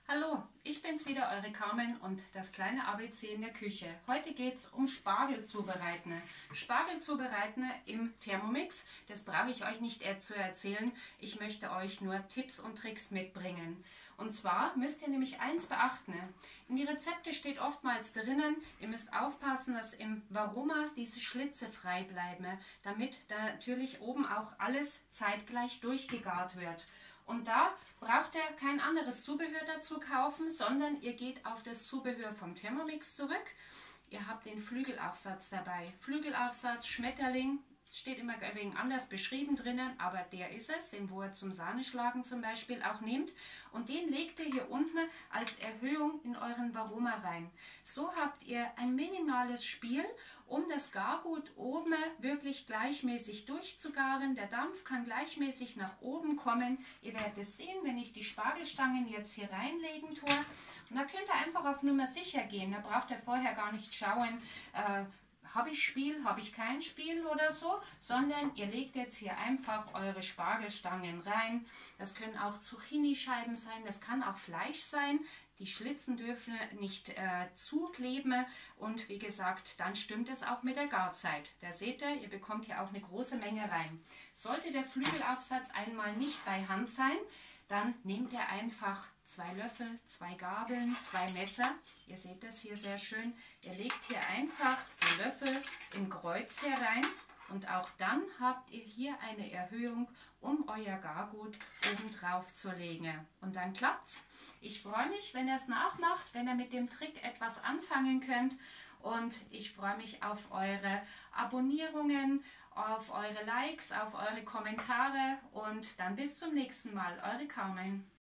Hallo, ich bin's wieder, eure Carmen und das kleine ABC in der Küche. Heute geht's um Spargel zubereiten. Spargel zubereiten im Thermomix, das brauche ich euch nicht zu erzählen. Ich möchte euch nur Tipps und Tricks mitbringen. Und zwar müsst ihr nämlich eins beachten. In die Rezepte steht oftmals drinnen, ihr müsst aufpassen, dass im Varoma diese Schlitze frei bleiben, damit da natürlich oben auch alles zeitgleich durchgegart wird. Und da braucht ihr kein anderes Zubehör dazu kaufen, sondern ihr geht auf das Zubehör vom Thermomix zurück. Ihr habt den Flügelaufsatz dabei. Flügelaufsatz, Schmetterling, steht immer wegen anders beschrieben drinnen, aber der ist es, den wo ihr zum Sahneschlagen zum Beispiel auch nehmt. Und den legt ihr hier unten als Erhöhung in euren Varoma rein. So habt ihr ein minimales Spiel, um das Gargut oben wirklich gleichmäßig durchzugaren. Der Dampf kann gleichmäßig nach oben kommen. Ihr werdet es sehen, wenn ich die Spargelstangen jetzt hier reinlegen tue. Und da könnt ihr einfach auf Nummer sicher gehen. Da braucht ihr vorher gar nicht schauen, habe ich Spiel, habe ich kein Spiel oder so, sondern ihr legt jetzt hier einfach eure Spargelstangen rein. Das können auch Zucchini-Scheiben sein, das kann auch Fleisch sein. Die Schlitzen dürfen nicht zukleben und wie gesagt, dann stimmt es auch mit der Garzeit. Da seht ihr, ihr bekommt hier auch eine große Menge rein. Sollte der Flügelaufsatz einmal nicht bei Hand sein, dann nehmt ihr einfach 2 Löffel, 2 Gabeln, 2 Messer. Ihr seht das hier sehr schön. Ihr legt hier einfach die Löffel im Kreuz herein und auch dann habt ihr hier eine Erhöhung, um euer Gargut oben drauf zu legen. Und dann klappt's. Ich freue mich, wenn ihr es nachmacht, wenn ihr mit dem Trick etwas anfangen könnt. Und ich freue mich auf eure Abonnierungen, auf eure Likes, auf eure Kommentare und dann bis zum nächsten Mal. Eure Carmen.